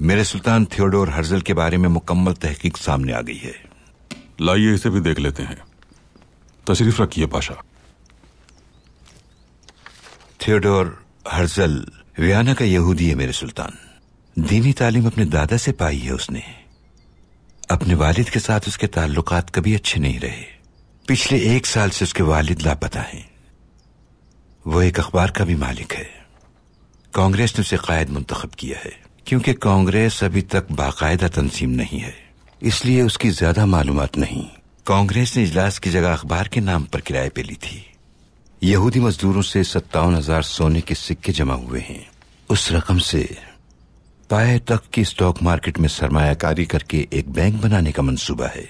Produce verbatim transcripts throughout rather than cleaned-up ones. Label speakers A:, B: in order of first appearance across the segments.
A: मेरे सुल्तान Theodore Herzl के बारे में मुकम्मल तहकीक सामने आ गई है।
B: लाइए इसे भी देख लेते हैं। तशरीफ रखिए पाशा।
A: थियोडोर हर्जल वियना का यहूदी है मेरे सुल्तान। दीनी तालीम अपने दादा से पाई है उसने। अपने वालिद के साथ उसके ताल्लुकात कभी अच्छे नहीं रहे। पिछले एक साल से उसके वालिद लापता हैं। वो एक अखबार का भी मालिक है। कांग्रेस ने उसे कायद मुंतखब किया है, क्योंकि कांग्रेस अभी तक बाकायदा तंजीम नहीं है, इसलिए उसकी ज्यादा मालूमात नहीं। कांग्रेस ने इजलास की जगह अखबार के नाम पर किराए पे ली थी। यहूदी मजदूरों से सत्तावन हजार सोने के सिक्के जमा हुए हैं। उस रकम से पाए तक की स्टॉक मार्केट में सरमायाकारी करके एक बैंक बनाने का मंसूबा है।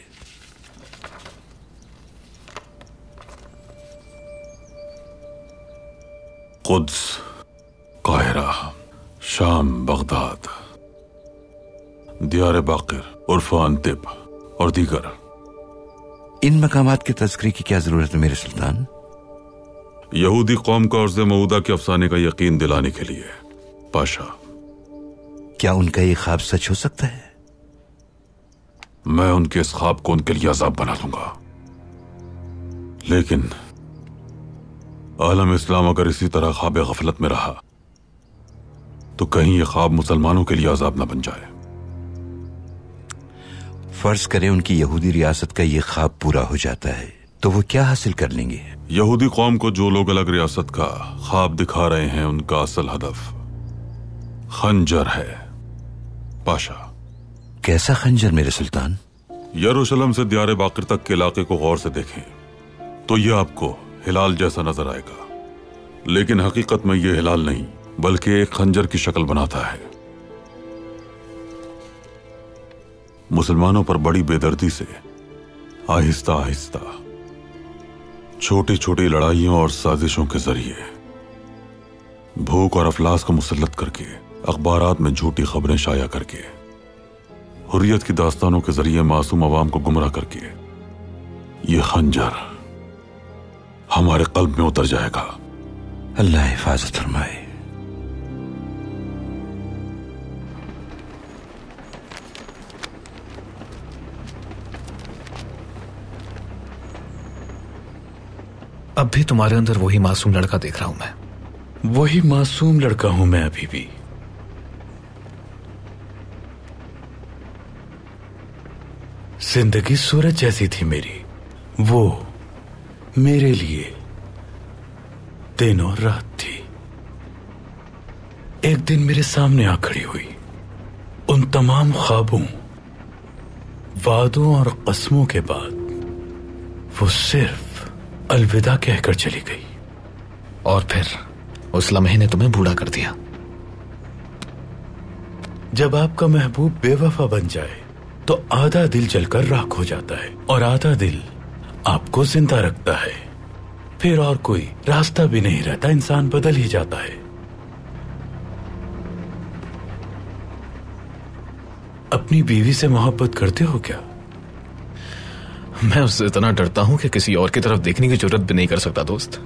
B: कुद्स, काहिरा, शाम, बगदाद, दियार बाकिर, उर्फा अंतिब और दीगर।
A: इन मकामात के तज़किरे की क्या जरूरत है मेरे सुल्तान?
B: यहूदी कौम को अर्ज़ मऊदा के अफसाने का यकीन दिलाने के लिए पाशा।
A: क्या उनका ये ख्वाब सच हो सकता है?
B: मैं उनके इस ख्वाब को उनके लिए अज़ाब बना दूंगा, लेकिन आलम इस्लाम अगर इसी तरह ख्वाब गफलत में रहा तो कहीं ये ख्वाब मुसलमानों के लिए अज़ाब न बन जाए।
A: फर्ज करें उनकी यहूदी रियासत का ये ख्वाब पूरा हो जाता है तो वो क्या हासिल कर लेंगे?
B: यहूदी कौम को जो लोग अलग रियासत का ख्वाब दिखा रहे हैं, उनका असल हदफ खंजर है पाशा।
A: कैसा खंजर मेरे सुल्तान?
B: यरूशलेम से दियारे बाकिर तक के इलाके को गौर से देखें तो यह आपको हिलाल जैसा नजर आएगा, लेकिन हकीकत में यह हिलाल नहीं बल्कि एक खंजर की शक्ल बनाता है। मुसलमानों पर बड़ी बेदर्दी से आहिस्ता आहिस्ता छोटी छोटी लड़ाइयों और साजिशों के जरिए भूख और अफलास को मुसल्लत करके, अखबारात में झूठी खबरें शाया करके, हुर्रियत की दास्तानों के जरिए मासूम अवाम को गुमराह करके ये खंजर हमारे कल्ब में उतर जाएगा।
A: अल्लाह हिफाजत फरमाए।
C: अब भी तुम्हारे अंदर वही मासूम लड़का देख रहा हूं मैं।
D: वही मासूम लड़का हूं मैं अभी भी। जिंदगी सूरज जैसी थी मेरी, वो मेरे लिए दिन और रात थी। एक दिन मेरे सामने आ खड़ी हुई, उन तमाम ख्वाबों, वादों और कसमों के बाद वो सिर्फ अलविदा कहकर चली गई।
C: और फिर उस लम्हे ने तुम्हें बूढ़ा कर दिया।
D: जब आपका महबूब बेवफा बन जाए तो आधा दिल जलकर राख हो जाता है और आधा दिल आपको जिंदा रखता है। फिर और कोई रास्ता भी नहीं रहता, इंसान बदल ही जाता है। अपनी बीवी से मोहब्बत करते हो क्या?
C: मैं उससे इतना डरता हूं कि किसी और की तरफ देखने की जरूरत भी नहीं कर सकता दोस्त।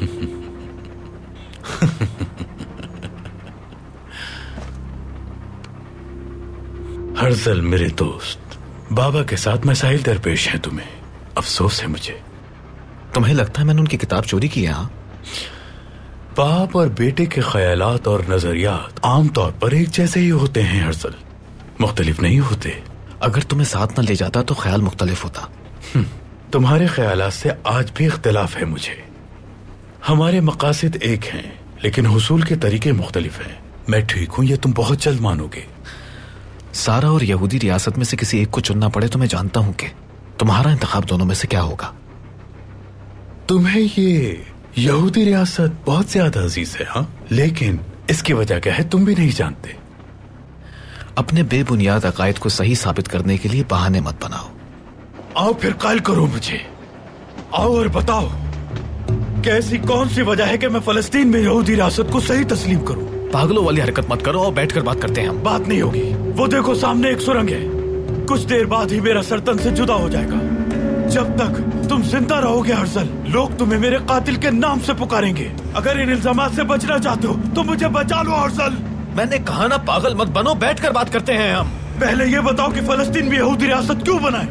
D: हर्जल मेरे दोस्त, बाबा के साथ मसाइल दरपेश हैं तुम्हें। अफसोस है मुझे।
C: तुम्हें लगता है मैंने उनकी किताब चोरी की है? हाँ,
D: बाप और बेटे के ख्यालात और नजरियात आमतौर पर एक जैसे ही होते हैं हर्जल, मुख्तलिफ नहीं होते।
C: अगर तुम्हें साथ न ले जाता तो ख्याल मुख्तलिफ होता।
D: तुम्हारे ख्यालात से आज भी इख्तिलाफ है मुझे। हमारे मकासद एक हैं लेकिन हुसूल के तरीके मुख्तलिफ हैं। मैं ठीक हूं, ये तुम बहुत जल्द मानोगे।
C: सारा और यहूदी रियासत में से किसी एक को चुनना पड़े तो मैं जानता हूं कि तुम्हारा इंतखाब दोनों में से क्या होगा।
D: तुम्हें ये यहूदी रियासत बहुत ज्यादा अजीज है, हाँ, लेकिन इसकी वजह क्या है तुम भी नहीं जानते।
C: अपने बेबुनियाद अकायद को सही साबित करने के लिए बहाने मत बनाओ।
D: आओ फिर कायल करो मुझे। आओ और बताओ कि ऐसी कौन सी वजह है कि मैं फलस्तीन में यहूदी रियासत को सही तस्लीम करूं।
C: पागलों वाली हरकत मत करो और बैठकर बात करते हैं हम।
D: बात नहीं होगी। वो देखो सामने एक सुरंग है, कुछ देर बाद ही मेरा सर तन से जुदा हो जाएगा। जब तक तुम जिंदा रहोगे हर्जल, लोग तुम्हें मेरे कातिल के नाम से पुकारेंगे। अगर इन इल्जामात से बचना चाहते हो तो मुझे बचा लो हर्जल।
C: मैंने कहा ना पागल मत बनो, बैठकर बात करते हैं हम।
D: पहले ये बताओ कि फलस्तीन भी यहूदी रियासत क्यों बनाए?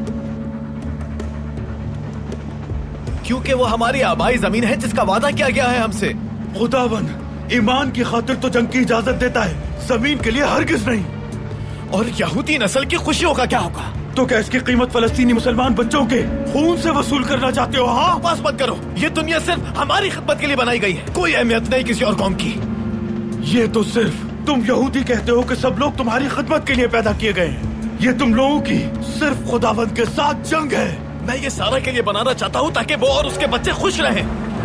C: क्योंकि वो हमारी आबाई जमीन है जिसका वादा किया गया है हमसे।
D: खुदावन ईमान की खातिर तो जंग की इजाजत देता है, जमीन के लिए हरगिज नहीं।
C: और यहूदी नस्ल की खुशियों का क्या होगा?
D: तो क्या इसकी कीमत फलस्तीनी मुसलमान बच्चों के खून से वसूल करना चाहते हो? हाँ,
C: बस मत करो। ये दुनिया सिर्फ हमारी खिदमत के लिए बनाई गई है, कोई अहमियत नहीं किसी और कौम की।
D: ये तो सिर्फ तुम यहूदी कहते हो कि सब लोग तुम्हारी खिदमत के लिए पैदा किए गए हैं। ये तुम लोगों की सिर्फ खुदावंद के साथ जंग है।
C: मैं ये सारा के लिए बनाना चाहता हूँ ताकि वो और उसके बच्चे खुश रहें।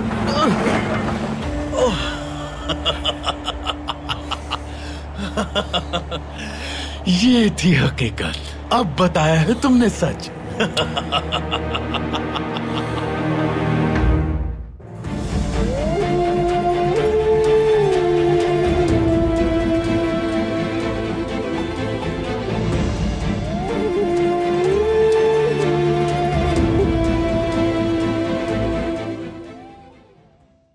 D: ये थी हकीकत, अब बताया है तुमने सच।